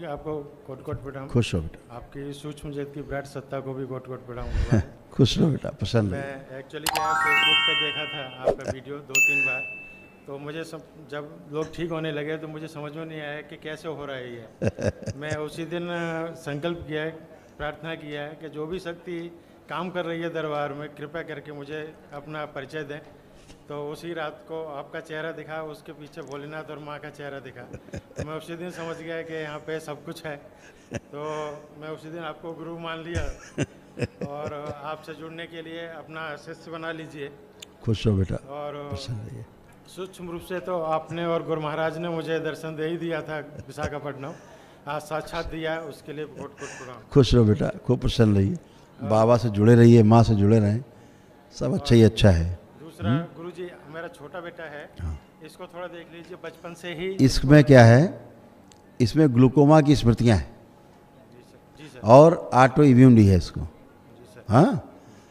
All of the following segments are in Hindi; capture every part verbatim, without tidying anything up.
आपको कोट कोट प्रणाम। खुश हो बेटा। आपकी सूक्ष्म जगत की विराट सत्ता को भी कोट कोट प्रणाम। खुश हो बेटा, पसंद है। मैं एक्चुअली क्या फेसबुक पे देखा था आपका वीडियो दो तीन बार, तो मुझे सम, जब लोग ठीक होने लगे तो मुझे समझ में नहीं आया कि कैसे हो रहा है ये। मैं उसी दिन अ, संकल्प किया है, प्रार्थना किया है कि जो भी शक्ति काम कर रही है दरबार में, कृपया करके मुझे अपना परिचय दें। तो उसी रात को आपका चेहरा दिखा, उसके पीछे भोलेनाथ और माँ का चेहरा दिखा, तो मैं उसी दिन समझ गया कि यहाँ पे सब कुछ है। तो मैं उसी दिन आपको गुरु मान लिया और आपसे जुड़ने के लिए अपना शिष्य बना लीजिए। खुश हो बेटा, और पसंद है। सूक्ष्म रूप से तो आपने और गुरु महाराज ने मुझे दर्शन दे ही दिया था विशाखापट्टनम, आज साक्षात दिया, उसके लिए कोट कोट प्रणाम। खुश रहो बेटा, खूब प्रसन्न रहिए, बाबा से जुड़े रहिए, माँ से जुड़े रहें, सब अच्छा ही अच्छा है। दूसरा गुरुजी, मेरा छोटा बेटा है, इसको थोड़ा देख लीजिए, बचपन से ही इसमें क्या है, इसमें ग्लूकोमा की स्मृतियाँ हैं जी सर, जी सर, और ऑटो इम्यूनिटी है इसको। जी सर। हाँ,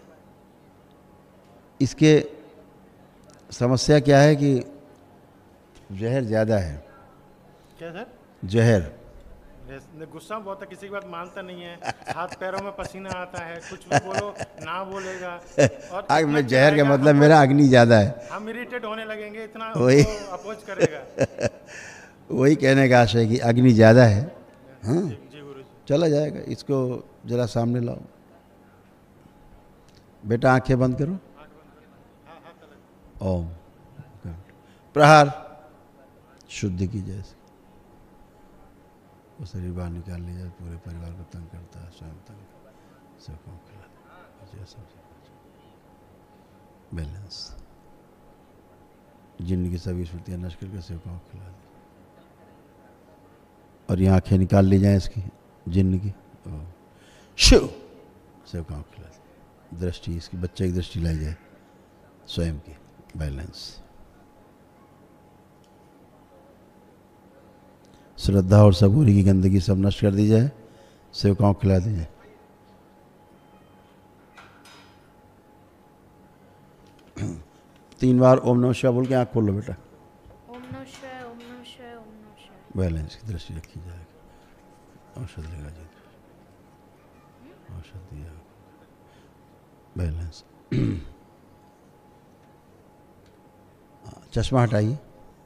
इसके समस्या क्या है कि जहर ज़्यादा है। क्या सर? जहर गुस्सा बहुत है, किसी की बात मानता नहीं है, हाथ पैरों में पसीना आता है, कुछ भी बोलो ना बोलेगा। और आग इतना में जहर का चिल्लाएगा, मतलब हम- मेरा अग्नि ज़्यादा है। हम इरिटेट होने लगेंगे, इतना वही। अपोज करेगा। वही कहने का आशय है कि अग्नि ज़्यादा है। हाँ, जी, जी गुरु जी। चला जाएगा, इसको जरा सामने लाओ बेटा, आंखें बंद करो। ओम प्रहार शुद्धि की जैसे वो शरीर बाहर निकाल लिया, पूरे परिवार को तंग करता है, स्वयं तंग सबको खिला दे, बैलेंस, जिन्न की सभी स्मृतियाँ नष्ट करके सबको खिला दे। और ये आंखें निकाल ली जाए इसकी जिन्न की, शिव सबको खिला दे। दृष्टि इसकी बच्चे की दृष्टि लाई जाए, स्वयं की बैलेंस। श्रद्धा और सबूरी की गंदगी सब नष्ट कर दी जाए, सेवकाओं को खिला दी जाए। तीन बार ओम नमः शिवाय बोल के आँख खोल लो बेटा। ओम नमः शिवाय, ओम नमः शिवाय, ओम नमः शिवाय। बैलेंस की दृष्टि रखी जाएगी। औषध लेगा जी, औषध दिया, बैलेंस। चश्मा हटाइए,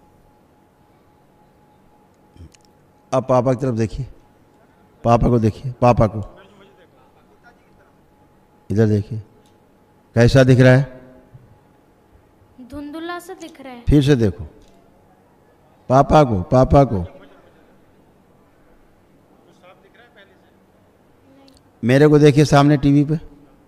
अब पापा की तरफ देखिए, पापा को देखिए, पापा को इधर देखिए, कैसा दिख रहा है? धुंधुला सा दिख रहा है। फिर से देखो पापा को, पापा को। मेरे को देखिए सामने टीवी पे,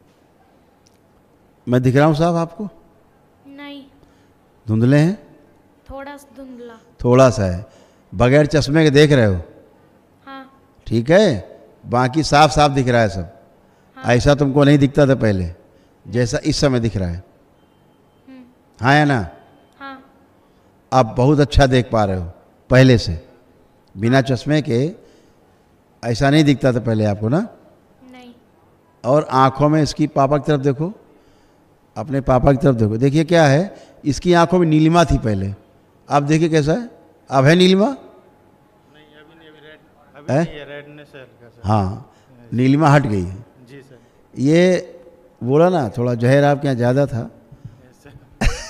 मैं दिख रहा हूँ साहब आपको? नहीं, धुंधले हैं? थोड़ा सा धुंधला। थोड़ा सा है, बगैर चश्मे के देख रहे हो? हाँ ठीक है, बाकी साफ साफ दिख रहा है सब। हाँ। ऐसा तुमको नहीं दिखता था पहले, जैसा इस समय दिख रहा है। हाँ या ना? हाँ आप बहुत अच्छा देख पा रहे हो पहले से, बिना चश्मे के ऐसा नहीं दिखता था पहले आपको ना। नहीं। और आंखों में इसकी, पापा की तरफ देखो, अपने पापा की तरफ देखो, देखिए क्या है, इसकी आंखों में नीलिमा थी पहले, आप देखिए कैसा है, अब है नीलिमा? नहीं, अभी नहीं, अभी रेड, अभी है? नहीं है, रेडनेस है हल्का सा। हाँ, नीलिमा हट गई है। जी सर। ये बोला ना, थोड़ा जहर आपके यहाँ ज़्यादा था। Yes sir.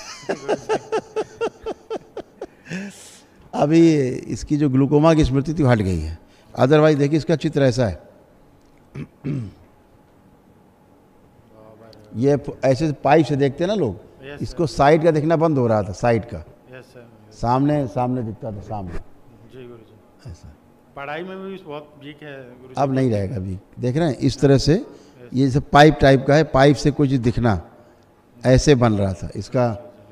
अभी इसकी जो ग्लूकोमा की स्मृति थी वो हट गई है, अदरवाइज देखिए इसका चित्र ऐसा है। ये ऐसे पाइप से देखते हैं ना लोग, Yes, इसको साइड का देखना बंद हो रहा था, साइड का, यस सर। सामने सामने दिखता था, सामने जी गुरु जी। ऐसा। पढ़ाई में भी बहुत वीक है गुरु जी। अब नहीं रहेगा अभी, देख रहे हैं इस तरह से, ये जैसे पाइप टाइप का है, पाइप से कुछ दिखना ऐसे बन रहा था इसका।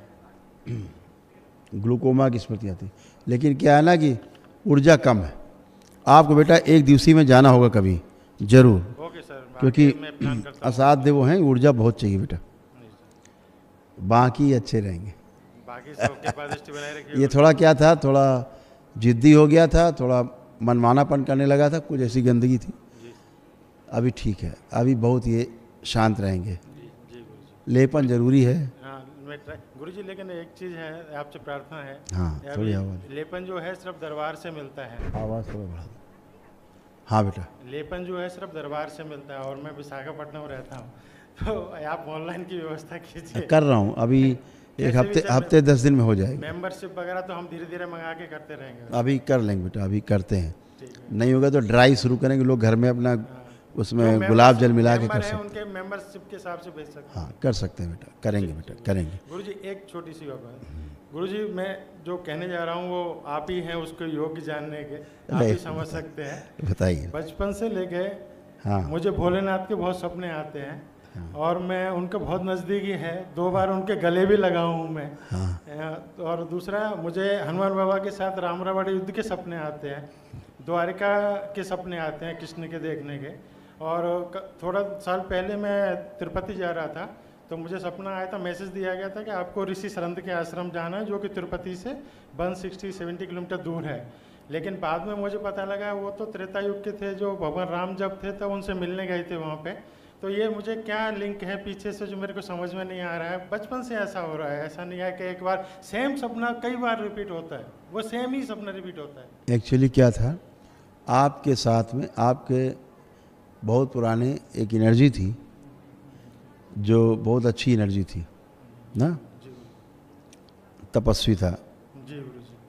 ग्लूकोमा की स्मृतियाँ थी, लेकिन क्या है ना कि ऊर्जा कम है। आपको बेटा एक दिवसीय में जाना होगा कभी जरूर, ओके सर, क्योंकि बाकी मैं प्लान करता हूँ। असाध्य वो हैं, ऊर्जा बहुत चाहिए बेटा, नहीं सर। बाकी अच्छे रहेंगे। बाकी सबके पास दृष्टि बनाए रखिए। ये थोड़ा क्या था, थोड़ा जिद्दी हो गया था, थोड़ा मनमानापन करने लगा था, कुछ ऐसी गंदगी थी। जी अभी ठीक है, अभी बहुत ये शांत रहेंगे। जी जी गुरु जी। लेपन जरूरी है। हाँ मैं ट्राई गुरु जी, लेकिन एक चीज़ है, आपसे प्रार्थना है। हाँ, अभी थोड़ी आवाज़, लेपन जो है सिर्फ दरबार से मिलता है। आवाज़ थोड़ा बढ़ा दो। हाँ बेटा, लेपन जो है सिर्फ दरबार से मिलता है और मैं विशाखापट्टनम रहता हूँ, तो आप ऑनलाइन की व्यवस्था कीजिए। कर रहा हूँ अभी, एक कैसे भी हफ्ते चल- हफ्ते दस दिन में हो जाएगा। मेंबरशिप वगैरह तो हम धीरे धीरे मंगा के करते रहेंगे। अभी कर लेंगे बेटा, अभी करते हैं। ठीक है। नहीं होगा तो ड्राई शुरू करेंगे, लोग घर में अपना जो उसमें membership- गुलाब जल मिला के member कर हैं, सकते उनके मेंबरशिप के हिसाब से भेज सकते हैं। हाँ कर सकते हैं बेटा, करेंगे बेटा, करेंगे। गुरुजी एक छोटी सी बात, गुरुजी मैं जो कहने जा रहा हूँ वो आप ही हैं उसको योग्य जानने के, आप ही समझ सकते हैं। बताइए। बचपन से लेके हाँ मुझे भोलेनाथ के बहुत सपने आते हैं और मैं उनके बहुत नज़दीकी है, दो बार उनके गले भी लगा हूँ मैं। हाँ अ, और दूसरा मुझे हनुमान बाबा के साथ राम रावण युद्ध के सपने आते हैं, द्वारिका के सपने आते हैं कृष्ण के देखने के। और क- थोड़ा साल पहले मैं तिरुपति जा रहा था तो मुझे सपना आया था, मैसेज दिया गया था कि आपको ऋषि सरंद के आश्रम जाना है जो कि तिरुपति से वन सिक्सटी सेवेंटी किलोमीटर दूर है। लेकिन बाद में मुझे पता लगा वो तो त्रेता युग के थे, जो भगवान राम जब थे तब उनसे मिलने गए थे वहाँ पे। तो ये मुझे क्या लिंक है पीछे से जो मेरे को समझ में नहीं आ रहा है। बचपन से ऐसा हो रहा है, ऐसा नहीं है कि एक बार सेम सपना कई बार रिपीट होता है, वो सेम ही सपना रिपीट होता है। एक्चुअली क्या था, आपके साथ में आपके बहुत पुराने एक एनर्जी थी जो बहुत अच्छी एनर्जी थी ना, जी तपस्वी था, जी गुरु जी,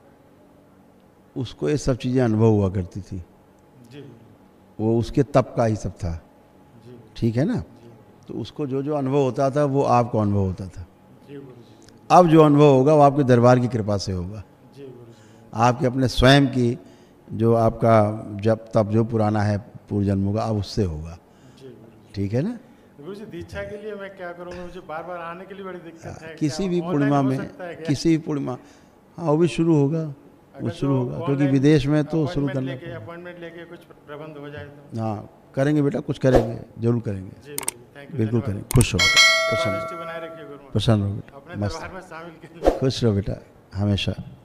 उसको ये सब चीज़ें अनुभव हुआ करती थी, जी गुरु वो उसके तप का ही सब था, जी, ठीक है ना। जी तो उसको जो जो अनुभव होता था वो आपको अनुभव होता था। जी गुरु जी, अब जो अनुभव होगा वो आपके दरबार की कृपा से होगा, जी गुरु जी, आपके अपने स्वयं की जो आपका जब तप जो पुराना है पूर्व जन्मों का, अब उससे होगा, जी गुरु जी। ठीक है ना। गुरु जी दीक्षा के लिए मैं क्या करूँगा, मुझे बार बार आने के लिए बड़ी दिक्कत है। किसी क्या भी online पूर्णिमा हो में, सकता है क्या? किसी भी पूर्णिमा, हाँ वो भी शुरू होगा, वो अगर शुरू जो होगा क्योंकि online विदेश में तो शुरू appointment करना लेके पड़ेगा। अपॉइंटमेंट लेके कुछ प्रबंध हो जाए तो। हाँ करेंगे बेटा, कुछ करेंगे, जरूर करेंगे, जी गुरु जी, थैंक यू, बिल्कुल धन्यवाद। करेंगे। खुश रहो, प्रसन्न दृष्टि बनाए रखिए गुरु, प्रसन्न रहो बेटा, अपने मस्त, दरबार में शामिल कर लीजिए। खुश रहो बेटा हमेशा।